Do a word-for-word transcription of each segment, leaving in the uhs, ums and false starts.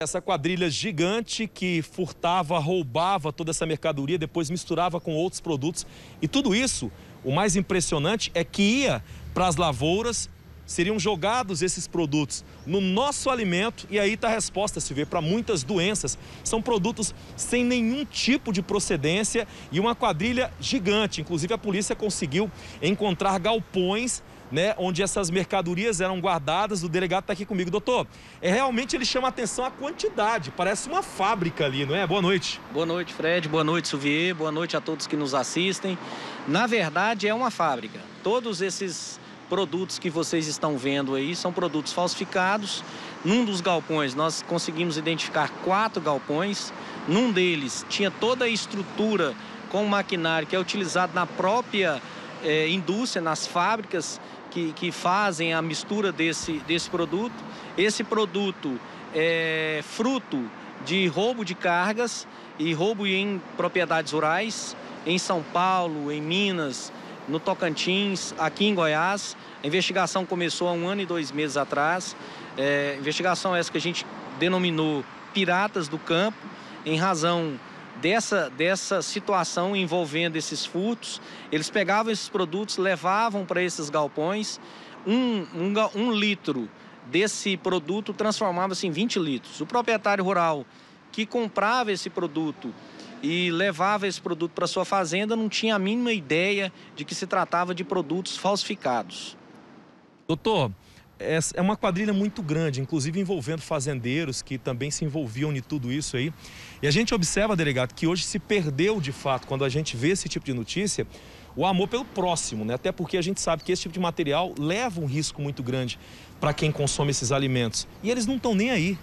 Essa quadrilha gigante que furtava, roubava toda essa mercadoria, depois misturava com outros produtos. E tudo isso, o mais impressionante é que ia para as lavouras, seriam jogados esses produtos no nosso alimento e aí está a resposta, se vê, para muitas doenças. São produtos sem nenhum tipo de procedência e uma quadrilha gigante. Inclusive a polícia conseguiu encontrar galpões, né, onde essas mercadorias eram guardadas. O delegado está aqui comigo. Doutor, é, realmente ele chama a atenção a quantidade, parece uma fábrica ali, não é? Boa noite. Boa noite, Fred, boa noite, Suvier, boa noite a todos que nos assistem. Na verdade é uma fábrica. Todos esses produtos que vocês estão vendo aí são produtos falsificados. Num dos galpões nós conseguimos identificar quatro galpões. Num deles tinha toda a estrutura com maquinário que é utilizado na própria eh, indústria, nas fábricas que, que fazem a mistura desse, desse produto. Esse produto é fruto de roubo de cargas e roubo em propriedades rurais, em São Paulo, em Minas, no Tocantins, aqui em Goiás. A investigação começou há um ano e dois meses atrás. É, investigação essa que a gente denominou Piratas do Campo, em razão dessa, dessa situação envolvendo esses furtos. Eles pegavam esses produtos, levavam para esses galpões. Um, um, um litro desse produto transformava-se em vinte litros. O proprietário rural que comprava esse produto e levava esse produto para sua fazenda não tinha a mínima ideia de que se tratava de produtos falsificados. Doutor, é uma quadrilha muito grande, inclusive envolvendo fazendeiros que também se envolviam em tudo isso aí. E a gente observa, delegado, que hoje se perdeu de fato, quando a gente vê esse tipo de notícia, o amor pelo próximo, né? Até porque a gente sabe que esse tipo de material leva um risco muito grande para quem consome esses alimentos. E eles não estão nem aí.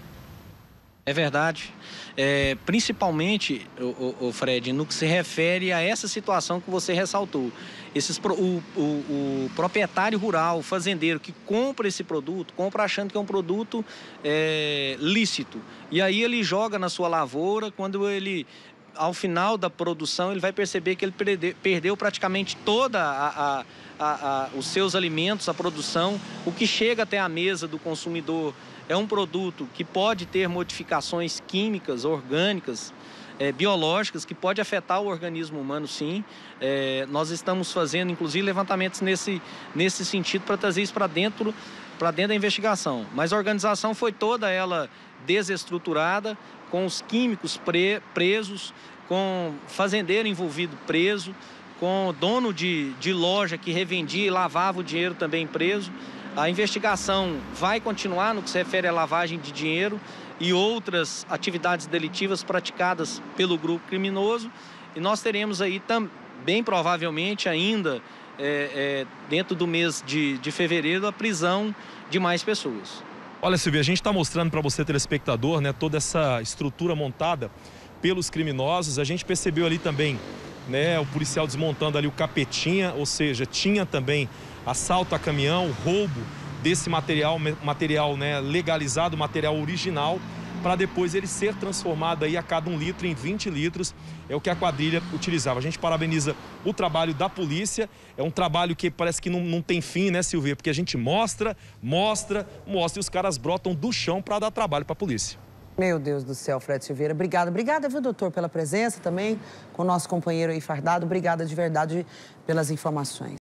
É verdade, é, principalmente, o, o, o Fred, no que se refere a essa situação que você ressaltou. Esses, o, o, o proprietário rural, o fazendeiro que compra esse produto, compra achando que é um produto é, lícito. E aí ele joga na sua lavoura, quando ele, ao final da produção, ele vai perceber que ele perdeu, perdeu praticamente toda a, a, a, a, os seus alimentos, a produção, o que chega até a mesa do consumidor. É um produto que pode ter modificações químicas, orgânicas, é, biológicas, que pode afetar o organismo humano, sim. É, nós estamos fazendo, inclusive, levantamentos nesse, nesse sentido para trazer isso para dentro, para dentro da investigação. Mas a organização foi toda ela desestruturada, com os químicos pre, presos, com fazendeiro envolvido preso, com dono de, de loja que revendia e lavava o dinheiro também preso. A investigação vai continuar no que se refere à lavagem de dinheiro e outras atividades delitivas praticadas pelo grupo criminoso. E nós teremos aí também, provavelmente, ainda é, é, dentro do mês de, de fevereiro, a prisão de mais pessoas. Olha, Silvia, a gente está mostrando para você, telespectador, né, toda essa estrutura montada pelos criminosos. A gente percebeu ali também, né, o policial desmontando ali o capetinha, ou seja, tinha também assalto a caminhão, roubo desse material, material né, legalizado, material original, para depois ele ser transformado aí a cada um litro em vinte litros, é o que a quadrilha utilizava. A gente parabeniza o trabalho da polícia, é um trabalho que parece que não, não tem fim, né, Silvia? Porque a gente mostra, mostra, mostra e os caras brotam do chão para dar trabalho para a polícia. Meu Deus do céu, Fred Silveira. Obrigada. Obrigada, viu, doutor, pela presença também, com o nosso companheiro aí fardado. Obrigada de verdade pelas informações.